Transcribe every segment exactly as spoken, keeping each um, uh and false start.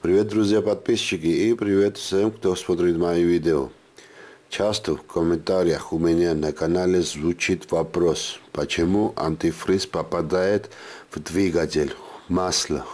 Привет, друзья, подписчики, и привет всем, кто смотрит мои видео. Часто в комментариях у меня на канале звучит вопрос, почему антифриз попадает в двигатель, в масло.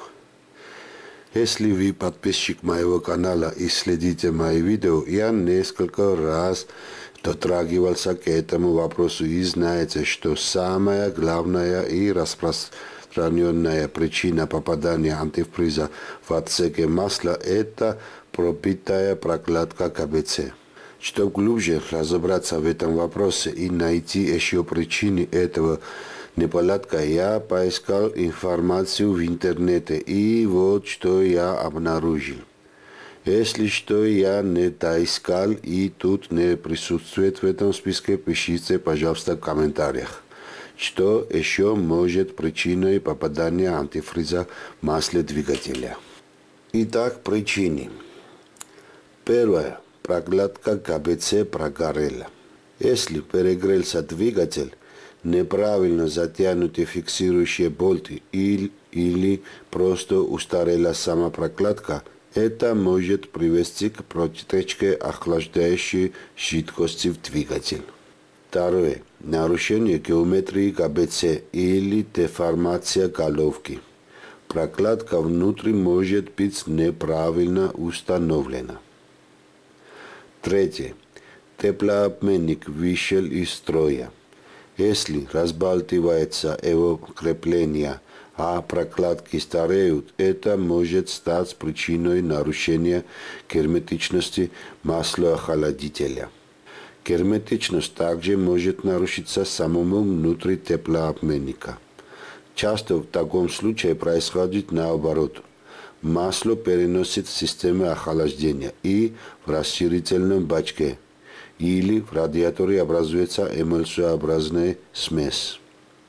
Если вы подписчик моего канала и следите мои видео, я несколько раз дотрагивался к этому вопросу и знаете, что самая главная и распространенная причина попадания антифриза в отсеке масла – это пробитая прокладка ка бэ цэ. Чтобы глубже разобраться в этом вопросе и найти еще причины этого неполадка, я поискал информацию в интернете, и вот что я обнаружил. Если что я не доискал и тут не присутствует в этом списке, пишите, пожалуйста, в комментариях. Что еще может причиной попадания антифриза в масле двигателя? Итак, причины. Первое. Прокладка ка бэ цэ прогорела. Если перегрелся двигатель, неправильно затянуты фиксирующие болты или, или просто устарела сама прокладка, это может привести к протечке охлаждающей жидкости в двигатель. Второе. Нарушение геометрии ка бэ цэ или деформация головки. Прокладка внутри может быть неправильно установлена. Третье. Теплообменник вышел из строя. Если разбалтывается его крепление, а прокладки стареют, это может стать причиной нарушения герметичности маслоохладителя. Герметичность также может нарушиться самому внутри теплообменника. Часто в таком случае происходит наоборот. Масло переносит в систему охлаждения и в расширительном бачке, или в радиаторе образуется эмульсиообразная смесь.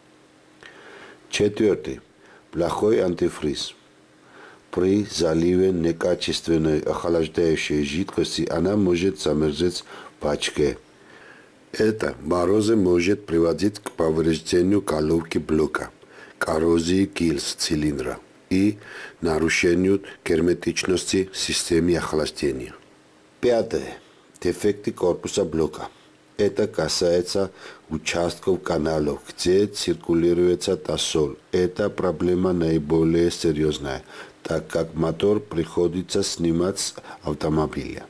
Четвертый. Плохой антифриз. При заливе некачественной охлаждающей жидкости она может замерзать в бачке. Это морозы может приводить к повреждению головки блока, коррозии гильз цилиндра и нарушению герметичности системы охлаждения. Пятое. Дефекты корпуса блока. Это касается участков каналов, где циркулируется тосол. Эта проблема наиболее серьезная, так как мотор приходится снимать с автомобиля.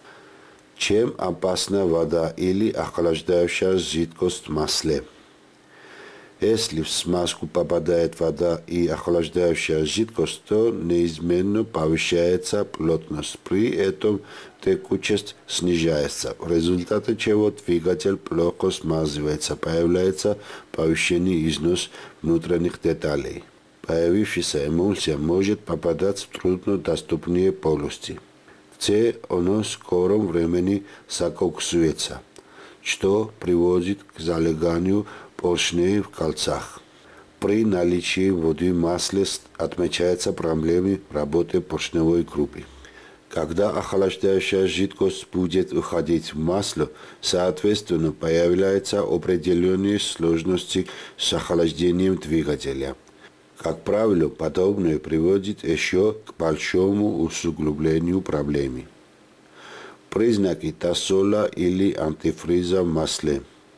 Чем опасна вода или охлаждающая жидкость в масле? Если в смазку попадает вода и охлаждающая жидкость, то неизменно повышается плотность. При этом текучесть снижается, в результате чего двигатель плохо смазывается, появляется повышенный износ внутренних деталей. Появившаяся эмульсия может попадать в труднодоступные полости, где она в скором времени закоксуется, что приводит к залеганию поршней в кольцах. При наличии воды в масле отмечаются проблемы работы поршневой группы. Когда охлаждающая жидкость будет уходить в масло, соответственно, появляются определенные сложности с охлаждением двигателя. Как правило, подобное приводит еще к большому усугублению проблемы. Признаки тосола или антифриза в масле.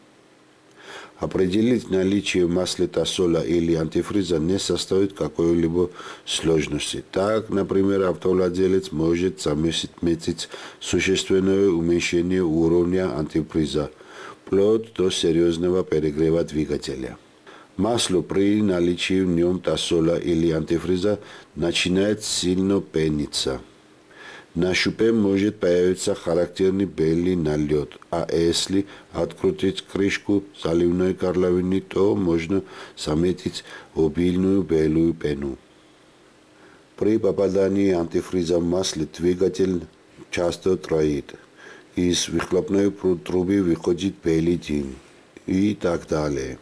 Определить наличие в масле тосола или антифриза не составит какой-либо сложности. Так, например, автовладелец может заметить существенное уменьшение уровня антифриза, вплоть до серьезного перегрева двигателя. Масло при наличии в нем тосола или антифриза начинает сильно пениться. На шупе может появиться характерный белый налет, а если открутить крышку заливной горловины, то можно заметить обильную белую пену. При попадании антифриза в масле двигатель часто троит. Из выхлопной трубы выходит белый дым и так далее.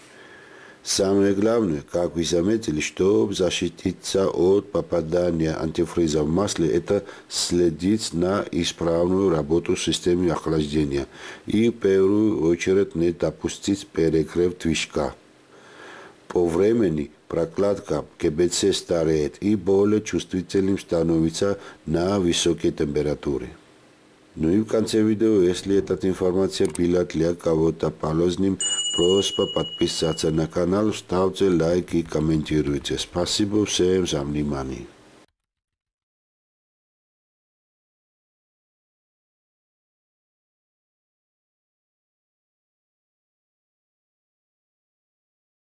Самое главное, как вы заметили, чтобы защититься от попадания антифриза в масле, это следить на исправную работу системы охлаждения и в первую очередь не допустить перегрев движка. По времени прокладка ка бэ цэ стареет и более чувствительным становится на высокие температуры. Ну и в конце видео, если эта информация была для кого-то полезным, просьба подписаться на канал, ставьте лайк и комментируйте. Спасибо всем за внимание.